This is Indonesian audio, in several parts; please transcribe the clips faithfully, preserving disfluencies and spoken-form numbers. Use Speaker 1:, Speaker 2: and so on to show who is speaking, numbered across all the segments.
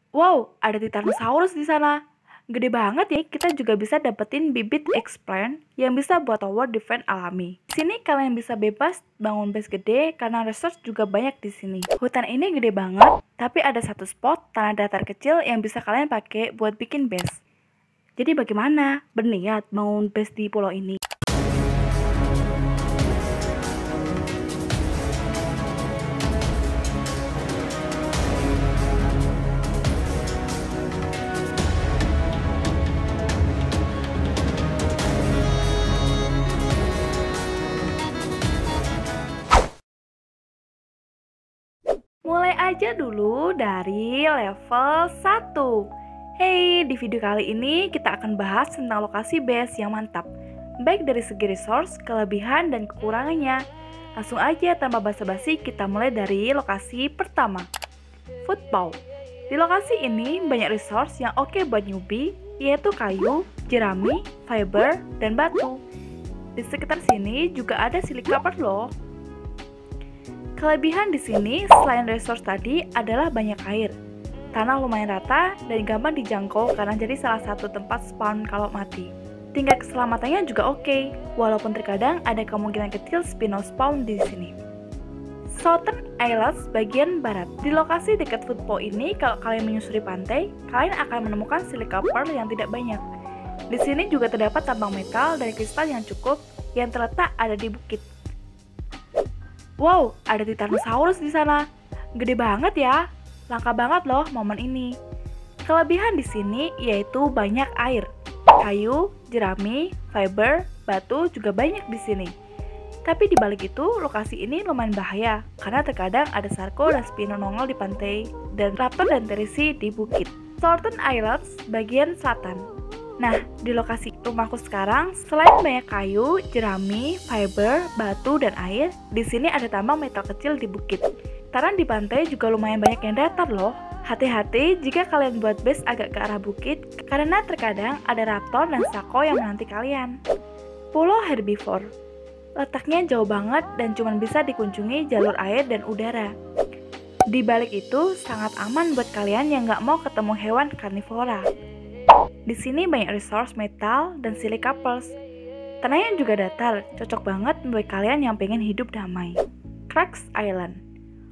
Speaker 1: Wow, ada Titanosaurus di sana. Gede banget ya, kita juga bisa dapetin bibit X-Plant yang bisa buat tower defense alami. Di sini kalian bisa bebas bangun base gede karena research juga banyak di sini. Hutan ini gede banget, tapi ada satu spot tanah datar kecil yang bisa kalian pakai buat bikin base. Jadi bagaimana? Berniat bangun base di pulau ini? Mulai aja dulu dari level satu. Hey, di video kali ini kita akan bahas tentang lokasi base yang mantap, baik dari segi resource, kelebihan, dan kekurangannya. Langsung aja tanpa basa-basi kita mulai dari lokasi pertama, Football. Di lokasi ini banyak resource yang oke buat newbie, yaitu kayu, jerami, fiber, dan batu. Di sekitar sini juga ada silica pearl loh. Kelebihan di sini selain resource tadi adalah banyak air. Tanah lumayan rata dan gampang dijangkau karena jadi salah satu tempat spawn kalau mati. Tingkat keselamatannya juga oke, walaupun terkadang ada kemungkinan kecil spino spawn di sini. Southern Islands bagian barat. Di lokasi dekat football ini, kalau kalian menyusuri pantai, kalian akan menemukan silica pearl yang tidak banyak. Di sini juga terdapat tambang metal dan kristal yang cukup yang terletak ada di bukit. Wow, ada Titanosaurus di sana. Gede banget ya. Langka banget loh momen ini. Kelebihan di sini yaitu banyak air. Kayu, jerami, fiber, batu juga banyak di sini. Tapi di balik itu, lokasi ini lumayan bahaya karena terkadang ada sarko dan spino nongol di pantai dan raptor dan terisi di bukit. Southern Islands bagian selatan. Nah, di lokasi rumahku sekarang, selain banyak kayu, jerami, fiber, batu, dan air, di sini ada tambang metal kecil di bukit. Taran di pantai juga lumayan banyak yang datar loh. Hati-hati jika kalian buat base agak ke arah bukit, karena terkadang ada raptor dan sako yang menanti kalian. Pulau Herbivore. Letaknya jauh banget dan cuma bisa dikunjungi jalur air dan udara. Di balik itu, sangat aman buat kalian yang nggak mau ketemu hewan karnivora. Di sini banyak resource metal dan silica pearls. Tanahnya juga datar, cocok banget buat kalian yang pengen hidup damai. Crux Island.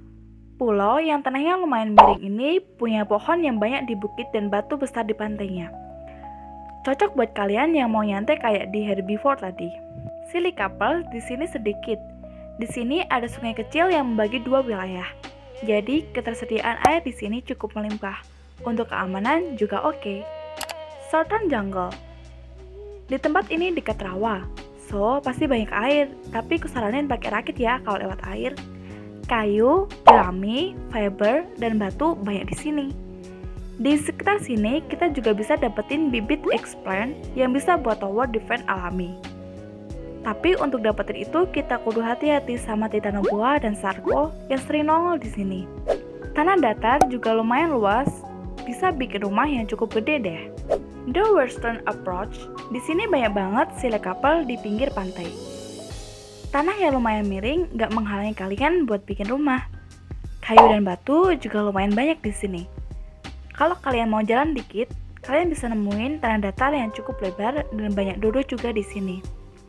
Speaker 1: Pulau yang tanahnya lumayan miring ini punya pohon yang banyak di bukit dan batu besar di pantainya. Cocok buat kalian yang mau nyantai kayak di Herbivore tadi. Silica pearl di sini sedikit. Di sini ada sungai kecil yang membagi dua wilayah. Jadi ketersediaan air di sini cukup melimpah. Untuk keamanan juga oke. Southern Jungle. Di tempat ini dekat rawa, so pasti banyak air, tapi kusaranin pakai rakit ya kalau lewat air. Kayu, jerami, fiber, dan batu banyak di sini. Di sekitar sini kita juga bisa dapetin bibit X-Plant yang bisa buat tower defense alami. Tapi untuk dapetin itu kita kudu hati-hati sama Titanoboa dan Sarko yang sering nongol di sini. Tanah datar juga lumayan luas, bisa bikin rumah yang cukup gede deh. The Western Approach, di sini banyak banget silica pearl di pinggir pantai. Tanah yang lumayan miring gak menghalangi kalian buat bikin rumah. Kayu dan batu juga lumayan banyak di sini. Kalau kalian mau jalan dikit, kalian bisa nemuin tanah datar yang cukup lebar dan banyak duduk juga di sini.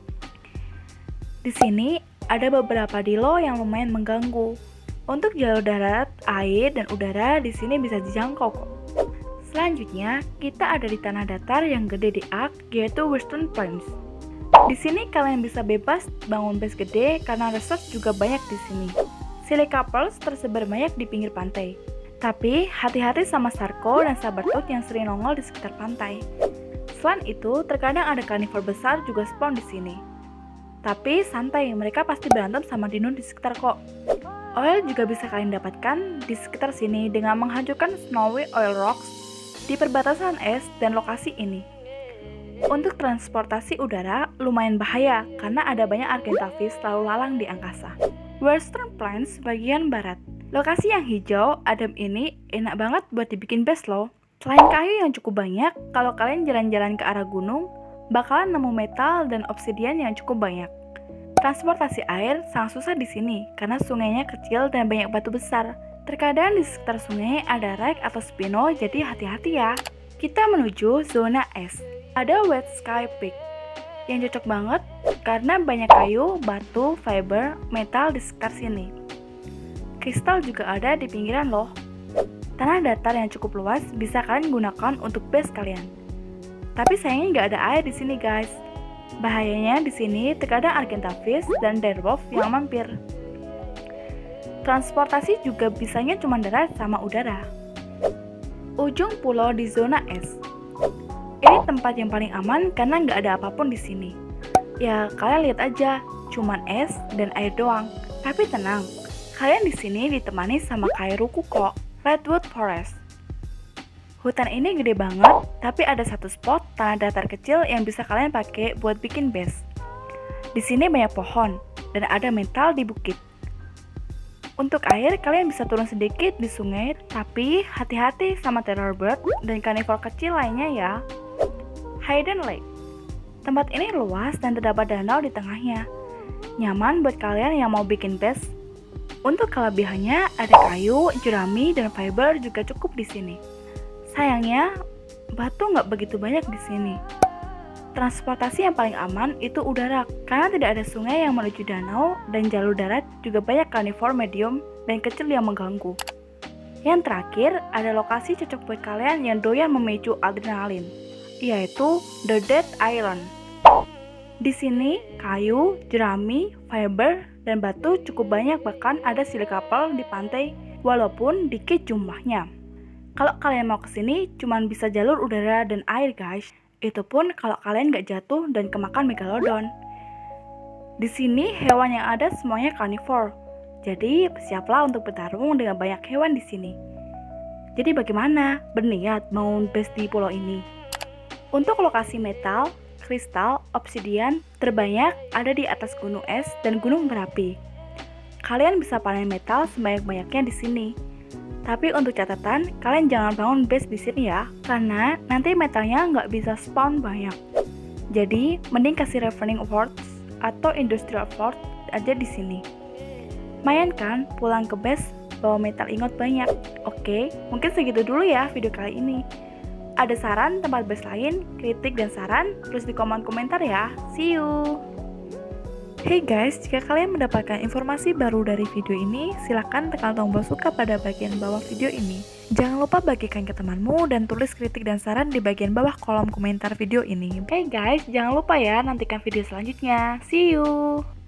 Speaker 1: Di sini ada beberapa dilo yang lumayan mengganggu. Untuk jalur darat, air, dan udara di sini bisa dijangkau kok. Selanjutnya, kita ada di tanah datar yang gede di Ark, yaitu Western Plains. Di sini kalian bisa bebas bangun base gede karena resource juga banyak di sini. Silica pearls tersebar banyak di pinggir pantai. Tapi, hati-hati sama sarko dan sabertooth yang sering nongol di sekitar pantai. Selain itu, terkadang ada karnivor besar juga spawn di sini. Tapi, santai, mereka pasti berantem sama dino di sekitar kok. Oil juga bisa kalian dapatkan di sekitar sini dengan menghancurkan snowy oil rocks di perbatasan es dan lokasi ini. Untuk transportasi udara lumayan bahaya karena ada banyak argentavis lalu lalang di angkasa. Western Plains bagian barat. Lokasi yang hijau, adem ini enak banget buat dibikin base loh. Selain kayu yang cukup banyak, kalau kalian jalan-jalan ke arah gunung, bakalan nemu metal dan obsidian yang cukup banyak. Transportasi air sangat susah di sini karena sungainya kecil dan banyak batu besar. Terkadang di sekitar sungai ada rek atau spino, jadi hati-hati ya. Kita menuju zona es. Ada Wet Sky Peak yang cocok banget karena banyak kayu, batu, fiber, metal di sekitar sini. Kristal juga ada di pinggiran loh. Tanah datar yang cukup luas bisa kalian gunakan untuk base kalian. Tapi sayangnya nggak ada air di sini guys. Bahayanya di sini terkadang Argenta fish dan direwolf yang mampir. Transportasi juga bisanya cuma darat sama udara. Ujung pulau di zona es. Ini tempat yang paling aman karena nggak ada apapun di sini. Ya kalian lihat aja, cuman es dan air doang. Tapi tenang, kalian di sini ditemani sama Kairuku kok, Redwood Forest. Hutan ini gede banget, tapi ada satu spot tanah datar kecil yang bisa kalian pakai buat bikin base. Di sini banyak pohon dan ada metal di bukit. Untuk air, kalian bisa turun sedikit di sungai, tapi hati-hati sama terror bird dan carnivore kecil lainnya ya. Hidden Lake. Tempat ini luas dan terdapat danau di tengahnya. Nyaman buat kalian yang mau bikin base. Untuk kelebihannya, ada kayu, jerami, dan fiber juga cukup di sini. Sayangnya, batu nggak begitu banyak di sini. Transportasi yang paling aman itu udara, karena tidak ada sungai yang menuju danau dan jalur darat juga banyak carnivore medium dan kecil yang mengganggu. Yang terakhir, ada lokasi cocok buat kalian yang doyan memicu adrenalin, yaitu The Dead Island. Di sini, kayu, jerami, fiber, dan batu cukup banyak, bahkan ada sea couple di pantai walaupun dikit jumlahnya. Kalau kalian mau kesini, cuman bisa jalur udara dan air guys. Itu pun kalau kalian nggak jatuh dan kemakan megalodon. Di sini hewan yang ada semuanya carnivore. Jadi siaplah untuk bertarung dengan banyak hewan di sini. Jadi bagaimana? Berniat mau base di pulau ini? Untuk lokasi metal, kristal, obsidian terbanyak ada di atas gunung es dan gunung berapi. Kalian bisa panen metal sebanyak-banyaknya di sini. Tapi untuk catatan, kalian jangan bangun base di sini ya, karena nanti metalnya nggak bisa spawn banyak. Jadi, mending kasih refining quartz atau industrial quartz aja di sini. Lumayan kan, pulang ke base bawa metal ingot banyak. Oke, mungkin segitu dulu ya video kali ini. Ada saran tempat base lain, kritik dan saran, tulis di kolom komentar ya. See you! Hey guys, jika kalian mendapatkan informasi baru dari video ini, silakan tekan tombol suka pada bagian bawah video ini. Jangan lupa bagikan ke temanmu dan tulis kritik dan saran di bagian bawah kolom komentar video ini. Hey guys, jangan lupa ya nantikan video selanjutnya. See you!